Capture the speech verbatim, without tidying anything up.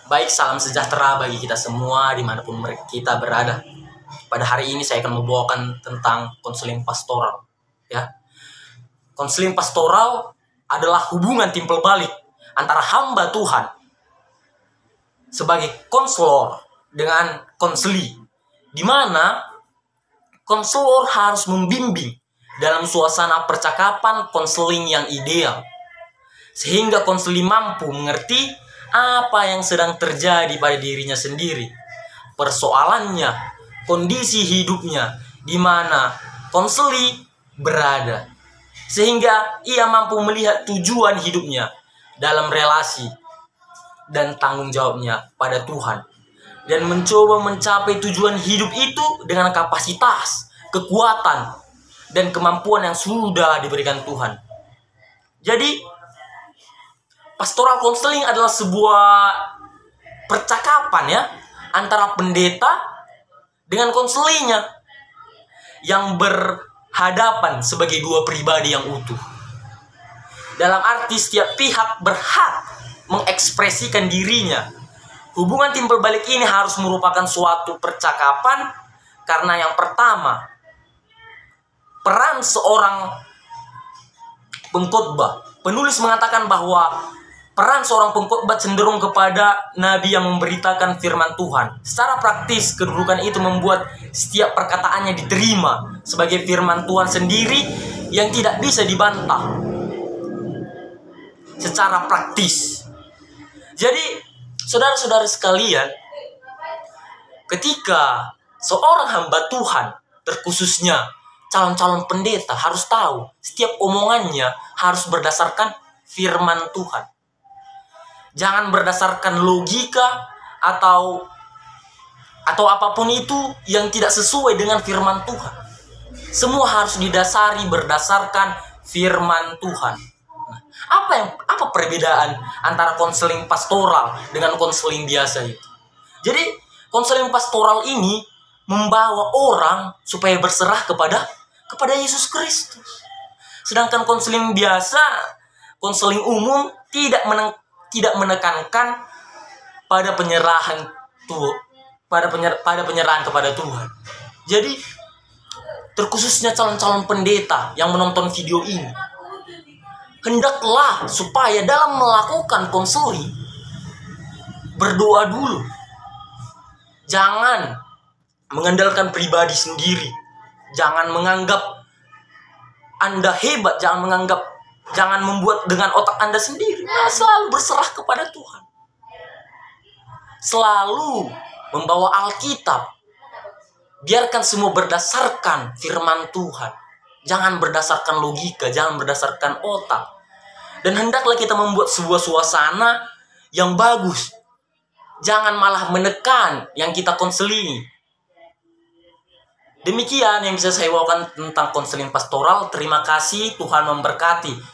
Baik, salam sejahtera bagi kita semua dimanapun kita berada. Pada hari ini saya akan membawakan tentang konseling pastoral. Ya, konseling pastoral adalah hubungan timpul balik antara hamba Tuhan sebagai konselor dengan konseli, di mana konselor harus membimbing dalam suasana percakapan konseling yang ideal, sehingga konseli mampu mengerti apa yang sedang terjadi pada dirinya sendiri, persoalannya, kondisi hidupnya, di mana konseli berada, sehingga ia mampu melihat tujuan hidupnya dalam relasi dan tanggung jawabnya pada Tuhan, dan mencoba mencapai tujuan hidup itu dengan kapasitas, kekuatan, dan kemampuan yang sudah diberikan Tuhan. Jadi pastoral counseling adalah sebuah percakapan ya antara pendeta dengan konselinya yang berhadapan sebagai dua pribadi yang utuh. Dalam arti setiap pihak berhak mengekspresikan dirinya. Hubungan timbal balik ini harus merupakan suatu percakapan karena yang pertama, peran seorang pengkhotbah. Penulis mengatakan bahwa peran seorang pengkhotbah cenderung kepada nabi yang memberitakan firman Tuhan. Secara praktis, kedudukan itu membuat setiap perkataannya diterima sebagai firman Tuhan sendiri yang tidak bisa dibantah secara praktis. Jadi, saudara-saudara sekalian, ketika seorang hamba Tuhan, terkhususnya calon-calon pendeta, harus tahu setiap omongannya harus berdasarkan firman Tuhan. Jangan berdasarkan logika atau atau apapun itu yang tidak sesuai dengan firman Tuhan. Semua harus didasari berdasarkan firman Tuhan. Nah, apa yang apa perbedaan antara konseling pastoral dengan konseling biasa itu? Jadi, konseling pastoral ini membawa orang supaya berserah kepada kepada Yesus Kristus. Sedangkan konseling biasa, konseling umum tidak meneng tidak menekankan pada penyerahan Tuhan, pada penyer, pada penyerahan kepada Tuhan. Jadi, terkhususnya calon-calon pendeta yang menonton video ini, hendaklah supaya dalam melakukan konseling berdoa dulu. Jangan mengandalkan pribadi sendiri. Jangan menganggap Anda hebat, jangan menganggap Jangan membuat dengan otak Anda sendiri. Nah, selalu berserah kepada Tuhan. Selalu membawa Alkitab. Biarkan semua berdasarkan firman Tuhan. Jangan berdasarkan logika, jangan berdasarkan otak. Dan hendaklah kita membuat sebuah suasana yang bagus. Jangan malah menekan yang kita konseling. Demikian yang bisa saya bawakan tentang konseling pastoral. Terima kasih, Tuhan memberkati.